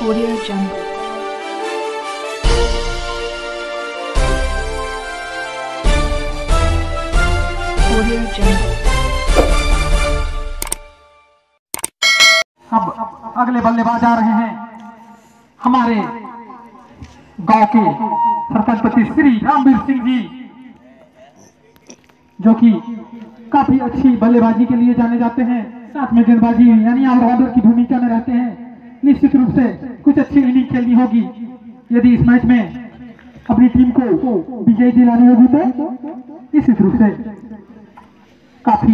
Audio Jungle. Audio Jungle. अब अगले बल्लेबाज आ रहे हैं हमारे गांव के सरपंच श्री रामवीर सिंह जी, जो कि काफी अच्छी बल्लेबाजी के लिए जाने जाते हैं, साथ में गेंदबाजी यानी ऑलराउंडर की भूमिका में रहते हैं। निश्चित रूप से कुछ अच्छी इनिंग खेलनी होगी यदि इस मैच में अपनी टीम को विजय दिलानी होगी, तो निश्चित रूप से काफी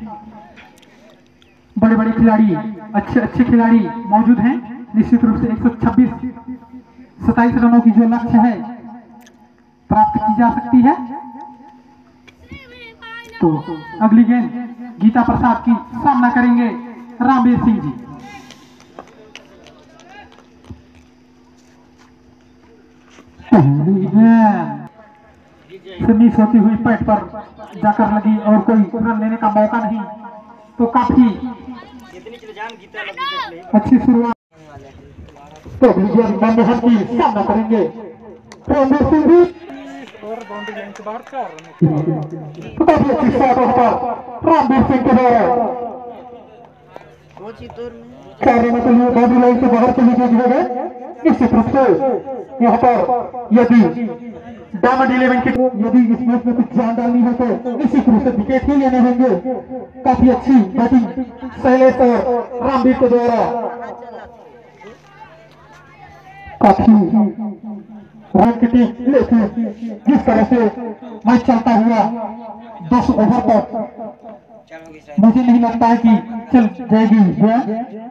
बड़े बड़े खिलाड़ी, अच्छे खिलाड़ी मौजूद हैं। निश्चित रूप से 127 रनों की जो लक्ष्य है प्राप्त की जा सकती है। तो अगली गेंद गीता प्रसाद की सामना करेंगे रामवीर सिंह जी। पहली गेंद से मिस होती हुई पैट पर जाकर लगी और कोई रन लेने का मौका नहीं, तो काफी अच्छी शुरुआत। तो मनमोहन की सामना करेंगे रामवीर सिंह जी। तो काफी अच्छी शॉट पर रामवीर सिंह के द्वारा 4 रनों के लिए बाउंड्री लाइन से बाहर चली गई। निश्चित रूप से यहाँ पर यदि डायमंड 11 के यदि इस मैच में कुछ जान डालनी है तो निश्चित रूप से विकेट ही लेने होंगे। काफी अच्छी बैटिंग शैलेश और रामवीर के द्वारा काफी रन की टीम, लेकिन जिस तरह से मैच चलता हुआ 10 ओवर तक मुझे नहीं लगता है कि चल जाएगी।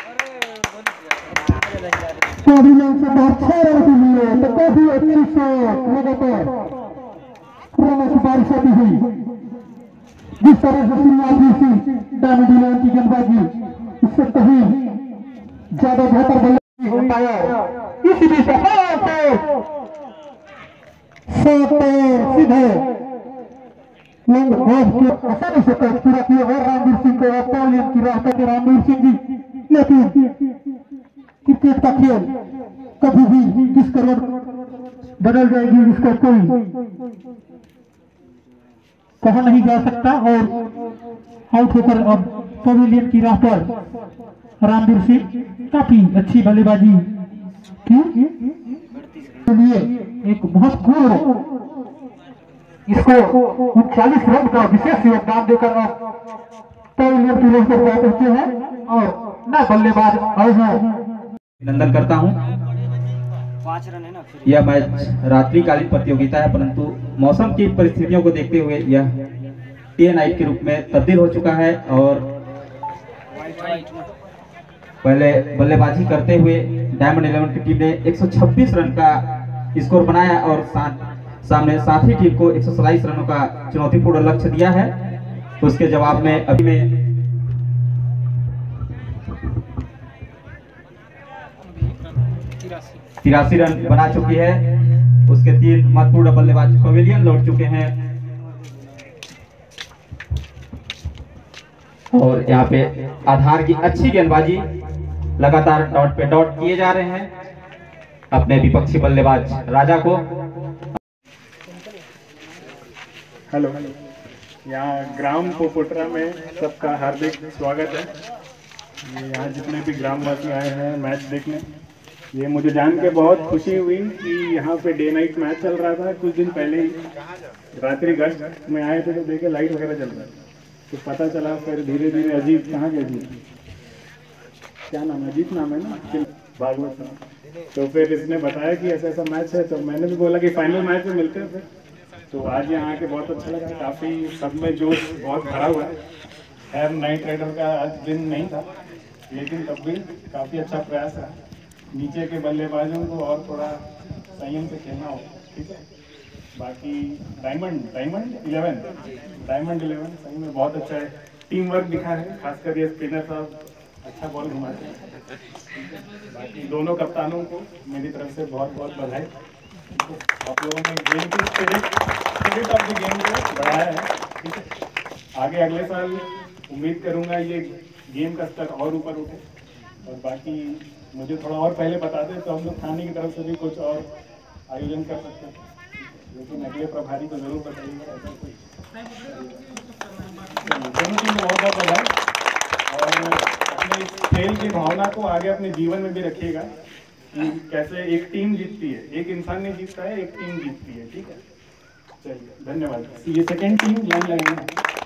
तो बहुत 6 रन के लिए तो काफी अच्छी शॉट लगातार रनों की बारिश होती हुई, जिस तरह से शुरुआत हुई थी डायमंड 11 की गेंदबाजी, इससे कहीं ज्यादा बेहतर बल्लेबाजी हो पाया। इसी बीच सीधे आसानी से कैच पूरा किया और रामवीर सिंह को पॉलियन की राह पर रामवीर सिंह जी। लेकिन क्रिकेट का खेल कभी भी किस करोड़ बदल जाएगी इसका कोई कहा नहीं जा सकता, और आउट होकर अब पवेलियन की राह पर रामवीर सिंह काफी अच्छी बल्लेबाजी की लिए एक महत्वपूर्ण इसको 39 रन का विशेष योगदान देकर पवेलियन की राह पर पहुंचे हैं और नए बल्लेबाज आए हैं। अभिनंदन करता हूं। 5 रन है ना। यह मैच रात्रिकालीन प्रतियोगिता है, परंतु मौसम की परिस्थितियों को देखते हुए यह डे नाइट के रूप में तब्दील हो चुका है। और पहले बल्लेबाजी करते हुए डायमंड 11 की टीम ने 126 रन का स्कोर बनाया और सामने साथी टीम को 127 रनों का चुनौतीपूर्ण लक्ष्य दिया है। तो उसके जवाब में अभी में 83 रन बना चुकी है। उसके 3 महत्वपूर्ण बल्लेबाज पवेलियन लौट चुके हैं और यहाँ पे आधार की अच्छी गेंदबाजी लगातार डॉट पे डॉट किए जा रहे हैं अपने विपक्षी बल्लेबाज राजा को। हेलो, यहाँ ग्राम पोपोटरा में सबका हार्दिक स्वागत है। यहाँ जितने भी ग्रामवासी आए हैं मैच देखने, ये मुझे जान के बहुत खुशी हुई कि यहाँ पे डे नाइट मैच चल रहा था। कुछ दिन पहले ही रात्रि गश्त में आए थे तो देखे लाइट वगैरह चल रहा था, तो पता चला। फिर धीरे धीरे अजीत, कहाँ के अजीत, क्या नाम है, अजीत नाम है ना, भागवत नाम। तो फिर इसने बताया कि ऐसा ऐसा मैच है, तो मैंने भी बोला कि फाइनल मैच में मिलते हैं। फिर तो आज यहाँ आके बहुत अच्छा लगा, काफ़ी सब में जोश बहुत भरा हुआ है। खैर नाइट राइडर का आज दिन नहीं था, लेकिन तब भी काफ़ी अच्छा प्रयास है। नीचे के बल्लेबाजों को और थोड़ा संयम से खेलना होगा, ठीक है। बाकी डायमंड 11 सही में बहुत अच्छा है, टीम वर्क दिखा है, खासकर ये स्पिनर साहब अच्छा बॉल घुमाते हैं। बाकी दोनों कप्तानों को मेरी तरफ से बहुत बहुत बधाई। आप लोगों ने गेम की स्पिरिट ऑफ द गेम को बढ़ाया है, ठीक है। आगे अगले साल उम्मीद करूंगा ये गेम का स्तर और ऊपर उठे और बाकी मुझे थोड़ा और पहले बता दें तो हम लोग थाने की तरफ से भी कुछ और आयोजन कर सकते हैं, लेकिन अगले प्रभारी को जरूर बताइएगा ऐसा कुछ। दोनों टीम को बहुत बहुत बधाई और अपने इस खेल की भावना को आगे अपने जीवन में भी रखिएगा कि कैसे एक टीम जीतती है, एक इंसान नहीं जीतता है, एक टीम जीतती है। ठीक है, चलिए धन्यवाद। ये सेकेंड टीम लाइन लगाना।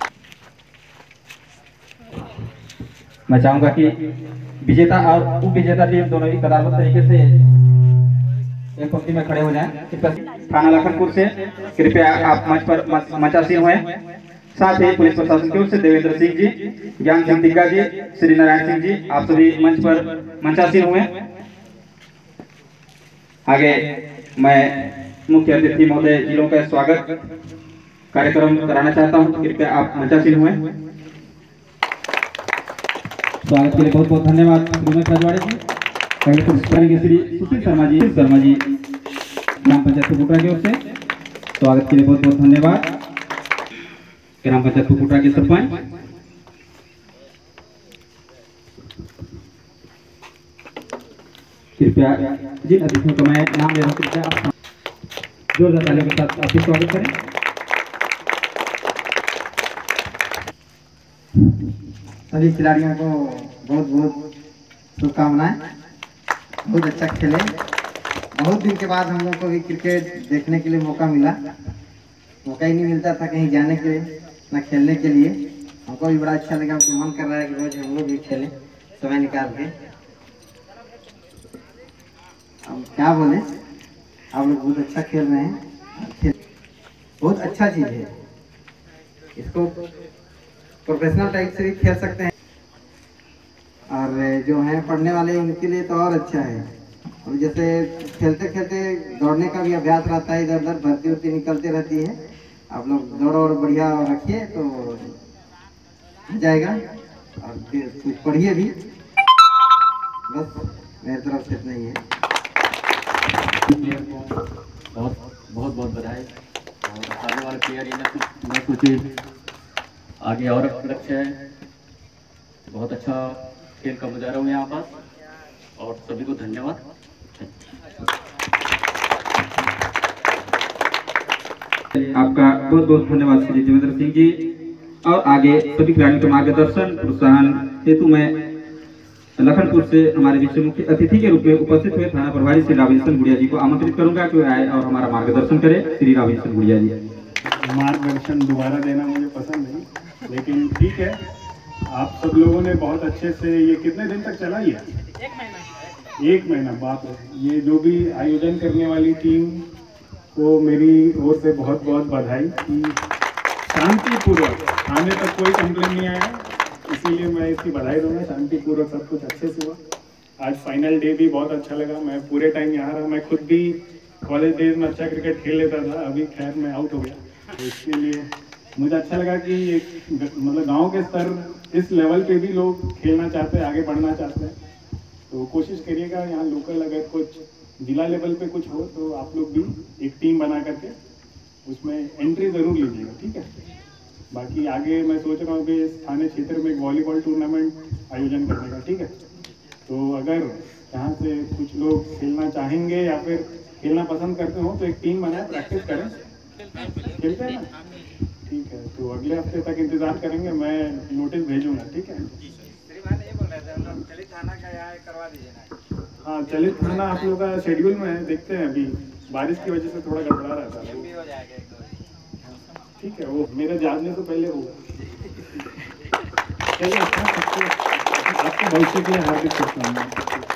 मैं चाहूंगा कि विजेता और उप विजेता टीम दोनों ही कदारबद्ध तरीके से एक पंक्ति में खड़े हो जाएं। थाना लखनपुर से कृपया आप मंच पर मंचासीन हुए। साथ ही पुलिस प्रशासन की ओर से देवेंद्र सिंह जी, ज्ञान सिंह तिग्गा जी, श्री नारायण सिंह जी, आप सभी मंच पर मंचासीन हुए। आगे मैं मुख्य अतिथि महोदय जिलों का स्वागत कार्यक्रम कराना चाहता हूं, कृपया आप मंचासीन हुए। स्वागत के लिए बहुत बहुत धन्यवाद श्रीमती रजवाड़े जी। पहले पुरस्कार करेंगे श्री सुशील शर्मा जी ग्राम पंचायत पुकुटा की ओर से। स्वागत के लिए बहुत बहुत धन्यवाद। ग्राम पंचायत पुकुटा के सरपंच कृपया जिन अतिथियों को मैं नाम ले रहा हूँ कृपया आप जोरदार तालियों के साथ आपका स्वागत करें। सभी खिलाड़ियों को बहुत बहुत शुभकामनाएं। बहुत अच्छा खेले। बहुत दिन के बाद हम लोग को भी क्रिकेट देखने के लिए मौका मिला। मौका ही नहीं मिलता था कहीं जाने के लिए ना खेलने के लिए। हमको भी बड़ा अच्छा लगा, हमको मन कर रहा है कि रोज हम लोग भी खेलें समय निकाल के। अब क्या बोले, आप लोग बहुत अच्छा खेल रहे हैं। बहुत अच्छा चीज़ है, इसको प्रोफेशनल टाइप से भी खेल सकते हैं और जो है पढ़ने वाले उनके लिए तो और अच्छा है। और जैसे खेलते खेलते दौड़ने का भी अभ्यास रहता है, इधर उधर भर्ती उर्ती निकलते रहती है। आप लोग दौड़ और बढ़िया रखिए तो हो जाएगा और फिर कुछ पढ़िए भी। बस मेरी तरफ से इतना ही है। बहुत बहुत बहुत बधाई। और आने वाले प्लेयर ये न सोचिए आगे और लक्ष्य है। बहुत अच्छा खेल का मुजाहरा हुआ यहाँ पास और सभी को धन्यवाद। आपका बहुत बहुत धन्यवाद श्री देवेंद्र सिंह जी। और आगे सभी खिलाड़ियों के मार्गदर्शन प्रोत्साहन हेतु मैं लखनपुर से हमारे बीच मुख्य अतिथि के रूप में उपस्थित हुए थाना प्रभारी श्री रावेंद्र गुड़िया जी को आमंत्रित करूंगा कि आए और हमारा मार्गदर्शन करें। श्री रावेंद्र गुड़िया जी। मार्गदर्शन दोबारा देना मुझे पसंद नहीं, लेकिन ठीक है। आप सब लोगों ने बहुत अच्छे से, ये कितने दिन तक चला ये? 1 महीना। बाप रे। ये जो भी आयोजन करने वाली टीम को मेरी ओर से बहुत बहुत बधाई कि शांतिपूर्वक आने तक कोई कंप्लेन नहीं आया, इसीलिए मैं इसकी बधाई दूंगा। शांतिपूर्वक सब कुछ अच्छे से हुआ। आज फाइनल डे भी बहुत अच्छा लगा। मैं पूरे टाइम यहाँ रहा। मैं खुद भी कॉलेज डेज में अच्छा क्रिकेट खेल लेता था, अभी खैर मैं आउट हो गया, तो इसके लिए मुझे अच्छा लगा कि एक मतलब गांव के स्तर इस लेवल पे भी लोग खेलना चाहते हैं, आगे बढ़ना चाहते हैं। तो कोशिश करिएगा यहाँ लोकल अगर कुछ जिला लेवल पे कुछ हो तो आप लोग भी एक टीम बना करके उसमें एंट्री ज़रूर लीजिएगा। ठीक है। बाकी आगे मैं सोच रहा हूँ कि स्थानीय क्षेत्र में एक वॉलीबॉल टूर्नामेंट आयोजन करने का। ठीक है। तो अगर यहाँ से कुछ लोग खेलना चाहेंगे या फिर खेलना पसंद करते हो तो एक टीम बनाए, प्रैक्टिस करें। खेलते हैं ना? ठीक है। तो अगले हफ्ते तक इंतजार करेंगे, मैं नोटिस भेजूंगा। ठीक है। हाँ, चलित थाना आप लोग का शेड्यूल में है, देखते हैं। अभी बारिश की वजह से थोड़ा गड़बड़ा रहता है। ठीक है, वो मेरे जानने से पहले होगा। चलिए, आपके भविष्य के लिए हार्दिक शुभकामनाएं।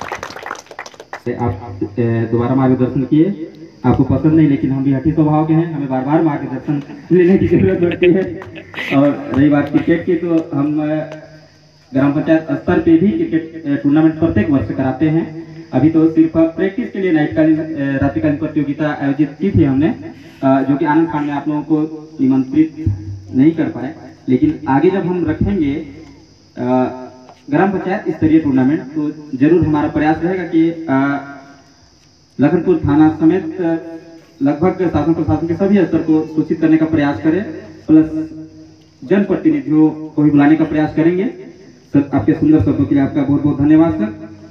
आप दोबारा मार्गदर्शन किए, आपको पसंद नहीं, लेकिन हम भी हठी स्वभाव के हैं, हमें बार बार मार्गदर्शन लेने की जरूरत पड़ती है। और रही बात क्रिकेट की, तो हम ग्राम पंचायत स्तर पे भी क्रिकेट टूर्नामेंट प्रत्येक वर्ष कराते हैं। अभी तो सिर्फ प्रैक्टिस के लिए नाइटकालीन रात्रिकालीन प्रतियोगिता आयोजित की थी हमने, जो कि आनंद खान में आप लोगों को निमंत्रित नहीं कर पाए। लेकिन आगे जब हम रखेंगे ग्राम पंचायत स्तरीय टूर्नामेंट, तो जरूर हमारा प्रयास रहेगा कि लखनपुर थाना समेत लगभग शासन प्रशासन के सभी स्तर को सूचित करने का प्रयास करें, प्लस जनप्रतिनिधियों को भी बुलाने का प्रयास करेंगे। सर, आपके सुंदर शब्दों के लिए आपका बहुत बहुत धन्यवाद सर।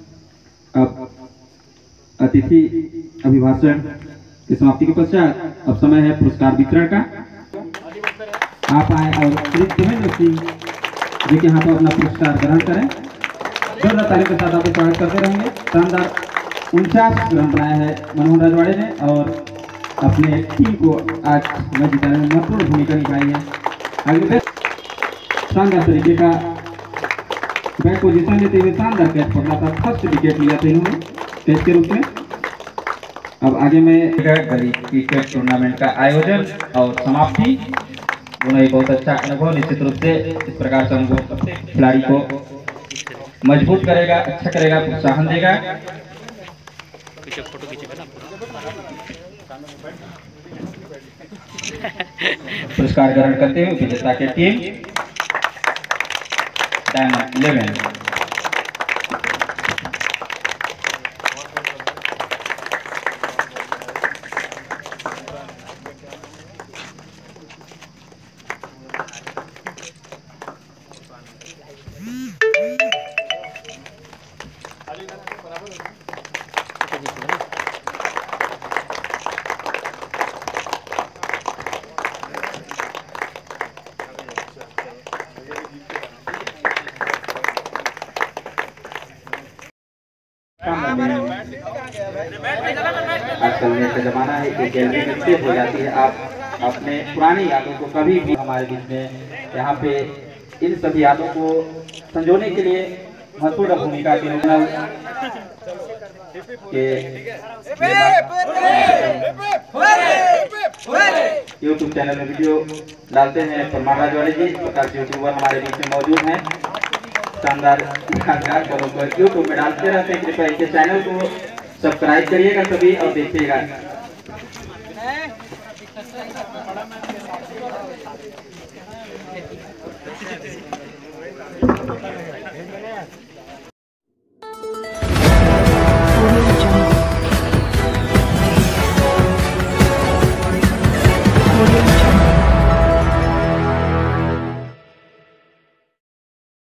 अब अतिथि अभिभाषण की समाप्ति के पश्चात अब समय है पुरस्कार वितरण का। आप आए और श्री देवेंद्र सिंह जी के यहाँ पर अपना पुरस्कार ग्रहण करें। जोरदार ताली के साथ आपको स्वागत करते रहेंगे। शानदार 49 रन बनाया है मनोहर रजवाड़े ने और अपने टीम को आज मैच जिताने में महत्वपूर्ण भूमिका निभाई है। आगे शानदार तरीके का बैट पोजीशन लेते हुए शानदार कैच पकड़ा था, फर्स्ट विकेट लिया था इन्होंने कैच के रूप में। अब आगे में गली क्रिकेट टूर्नामेंट का आयोजन और समाप्ति दोनों ही बहुत अच्छा अनुभव, निश्चित रूप से इस प्रकार का अनुभव खिलाड़ी को मजबूत करेगा, अच्छा करेगा, प्रोत्साहन देगा। पुरस्कार ग्रहण करते हुए विजेता के टीम डायमंड 11। आजकल नेट का जमाना है कि गैलरी में सेव हो जाती है। आप अपने पुरानी यादों को कभी भी हमारे बीच में यहाँ पे इन सभी यादों को संजोने के लिए महत्वपूर्ण भूमिका के यूट्यूब चैनल में वीडियो डालते हैं। परमार राजवाड़े जी प्रकार के यूट्यूबर हमारे बीच में मौजूद हैं। शानदार यूट्यूब में डालते रहते हैं। कृपया इनके चैनल को सब्सक्राइब करिएगा सभी और देखिएगा। Audio Jungle.